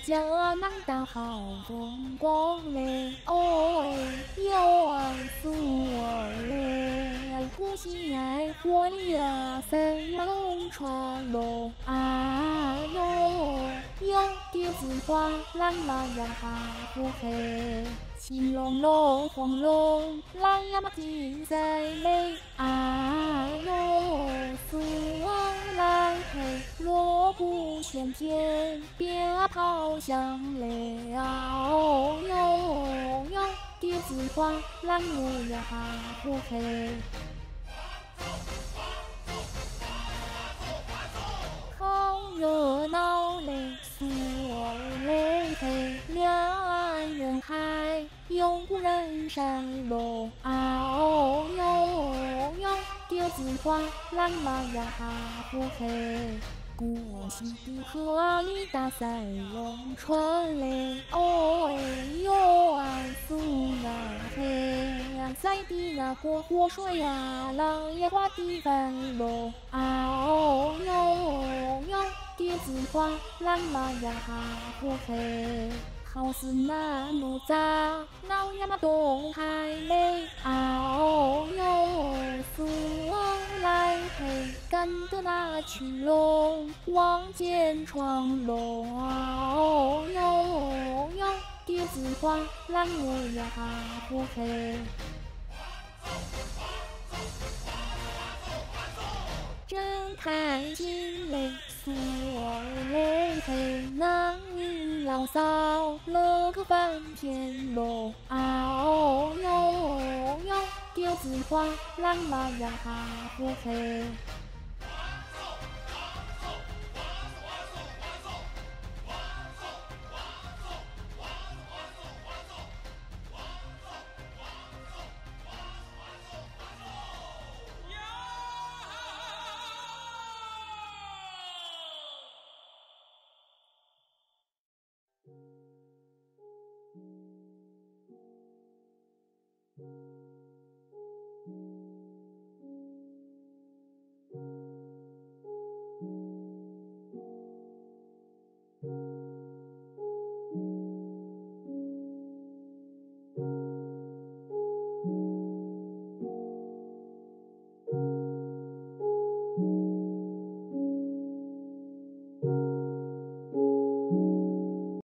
江南大好风光嘞，哦哎，有啊苏儿嘞，古稀爱火里啊，三龙传龙啊哟，有蝶子花，蓝马呀哈呼嘿。青龙龙，黄龙，狼呀嘛金在嘞啊哟，苏王来嘿，锣鼓喧天，鞭炮响嘞啊哦哟哟，蝶子花，蓝木呀哈呼嘿。好热闹嘞，苏儿嘞嘿，两岸人海，永不人山喽啊哦哟哟，蝶子花，蓝马呀哈呼嘿。古稀的河里大赛龙船嘞，哦哎哟啊苏啊嘿呀，赛的那过活水呀，浪也花的翻喽啊哦哟哟，蝶子花，蓝马呀哈呼嘿。好似那哪吒，闹呀嘛东海嘞啊哦哟，苏王来嘿，赶得那群龙往前闯龙啊哦哟哟，蝶子花，蓝木呀哈呼嘿。真开心嘞，苏儿嘞嘿，男女老少乐个翻天喽啊哦哟哟，蝶子花，蓝马呀哈呼嘿。